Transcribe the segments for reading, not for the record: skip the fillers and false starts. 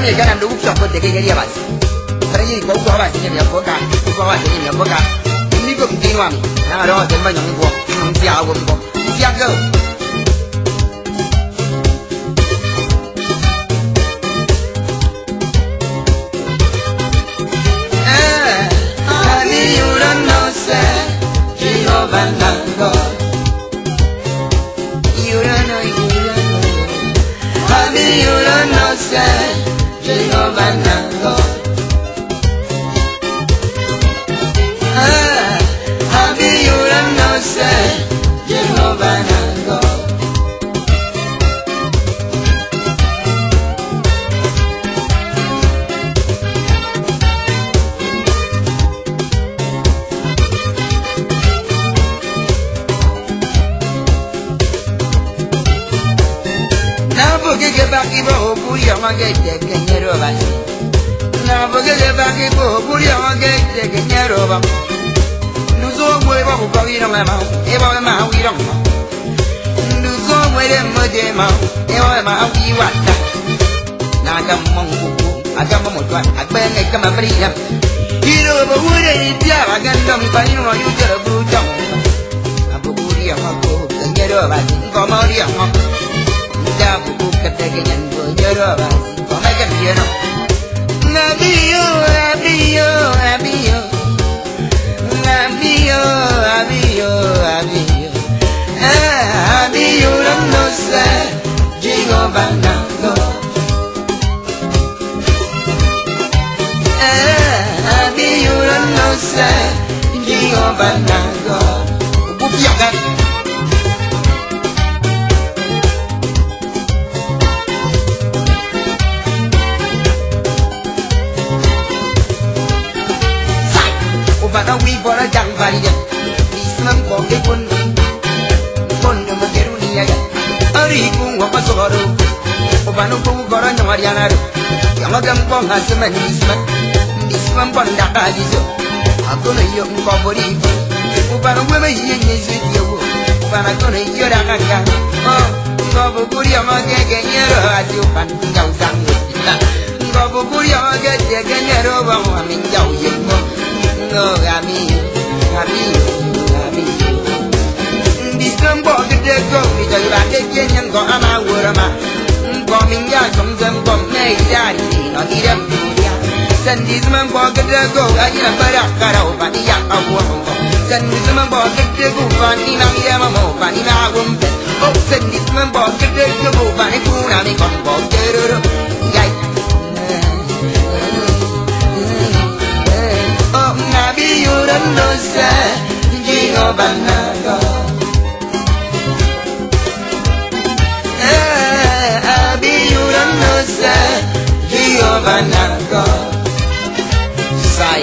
ni kana ndu Ufok de ke Abasi para yi ko Abasi ni ko ka ko Abasi ni ko ka ni ko tinwa mi na ro de ma nyong ko nyong tia wo ko tia go Baki bo buri amage teke nyeroba na bogele baki bo buri amage teke nyeroba nuzo mwe ba ko bawira mama e ba ma wira mama nuzo mwe de mode ma e ba ma wi wata na ga mongu aga mo twa agbe nge kama bria hiro bo wure dia aga ndom pa ni no yu jero bu jong abuguri amako nyeroba ko ma ri amako da buku ketegangan bojoroba koma gambiano nabio abio abio nabio abio abio abio no se jigo banango abio no se jigo banango bupiaga Bana wi bora jang variya islam ko ke kon ma geru ni ya ari ku wa pasoro o bana ko gora no mariana ro yamagam ko hasman islam banda ka jiso akono yo ko bori o bana we me yin ni zi yo o bana ko ne yo ra ka ko bo buri amage ke nyero ati o pan ngau sang ko bo buri amage ke nyero ba mo min jau yemo no gami Disem bo gede go mi jai ba de yen go ama wurama go min ya jong zem go nei ya ni no di dem ya sen disem bo gede go ai na bara karau ba ni ya awu sen disem bo gede go ba ni na ya ma mo ba ni na wum o sen disem bo gede go ba ni ku na mi kon bo jero ya you don't know, say, Jigo Banago. Abi, you don't know, say, Jigo Banago. Say.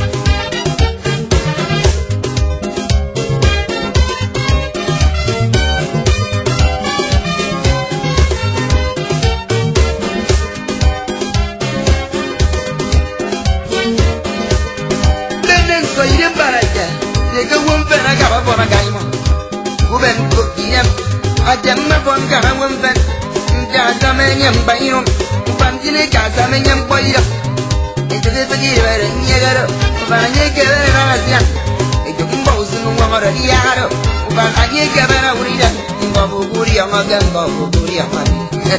So you didn't buy that. They go one pen, I got up on a guy. Woman cook him. I jam up on Gara one pen. Jasamanium by you. Pantine Casamanium by you. It's a little bit in Yagaro. But I get it as young. It took both in one or the Yaro. But I get it out with them. Babu Guria Magan, Babu Guria Man.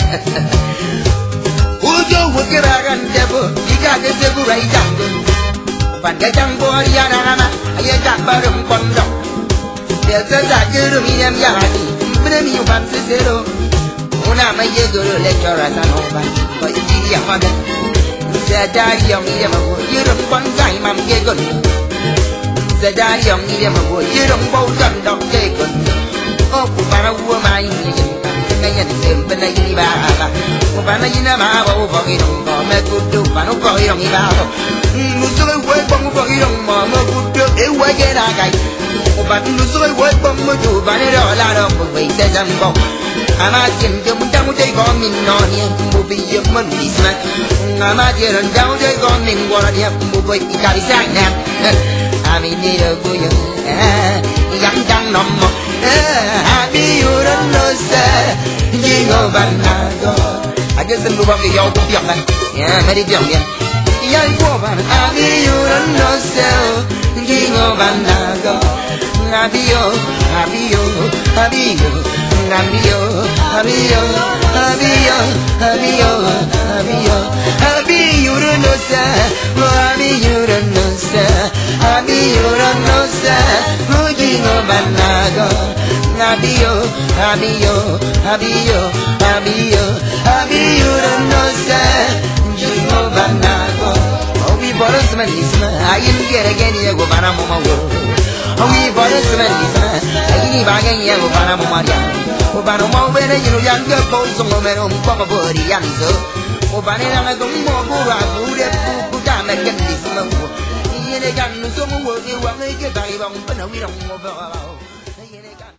Ujo would get back and devil. You got the devil right down. Pandang boria nana, ayah tak barum pondok. Biasa tak kerumiyam yahani, beremi uban sesero. Una maya guru lecture asanoban, kau dia magan. Sedari yang dia mahu, yerum bonsai mam kegon. Sedari yang dia mahu, yerum bau jandok kegon. Oh, para uwa main ni, dengan sempen lagi bahasa. Upana ina mahu bogirong, kau mekudu panu bogirong ibado. Nusul wei bom ko irong mama kudo e wei ge na gai o ba nusul wei bom mo ju ba ne ro la ro ko wei se jam bo ama jem je mu dang de go min no ni mu bi ye mon di sma ama je ron dang de go min go ra ni mu bo i ka ri sa na ami ni ro ku yo yang dang no mo abi you don't know say you go ban na go I guess the lu ba ge yo ku bi yeah, very young. Young woman, Abio, no cell, Gingo Banago, Abio, Abio, Abio, Abio, Abio, Abio, Abio, Abio, Abio, no cell, Abio, no cell, Abio, no cell, Gingo Banago, Abio, Abio, Abio, Abio, Abio, no cell, Gingo Banago. Oh, we bought us many, I didn't get again, you go Banamo. Oh, we bought us many, I didn't buy any yellow Banamo. Oh, Banamo, when you younger boys on the probably Yanzo. Oh, Banana, the more who have put down again this month. He ain't a gun, so we will make it by one, but we don't move.